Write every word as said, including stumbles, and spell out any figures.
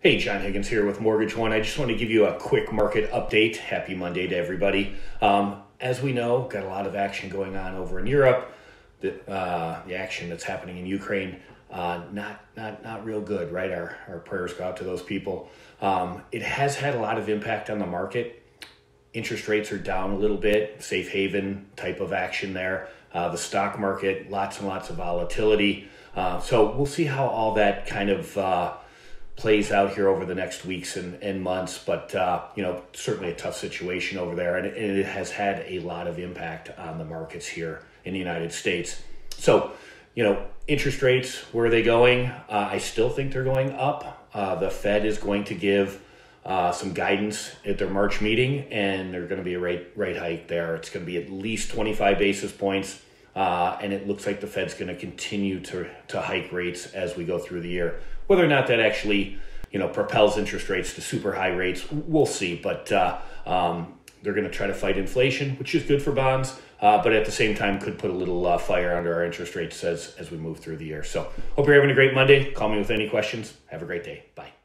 Hey, John Higgins here with Mortgage One. I just want to give you a quick market update. Happy Monday to everybody. Um, as we know, got a lot of action going on over in Europe. The, uh, the action that's happening in Ukraine, uh, not not not real good, right? Our our prayers go out to those people. Um, it has had a lot of impact on the market. Interest rates are down a little bit, safe haven type of action there. Uh, the stock market, lots and lots of volatility. Uh, so we'll see how all that kind of uh, plays out here over the next weeks and, and months, but uh, you know, certainly a tough situation over there, and it, and it has had a lot of impact on the markets here in the United States. So, you know, interest rates, where are they going? Uh, I still think they're going up. Uh, the Fed is going to give uh, some guidance at their March meeting, and there's going to be a rate rate hike there. It's going to be at least twenty-five basis points. Uh, and it looks like the Fed's going to continue to to hike rates as we go through the year. Whether or not that actually, you know, propels interest rates to super high rates, we'll see. But uh, um, they're going to try to fight inflation, which is good for bonds, uh, but at the same time could put a little uh, fire under our interest rates as as we move through the year. So hope you're having a great Monday. Call me with any questions. Have a great day. Bye.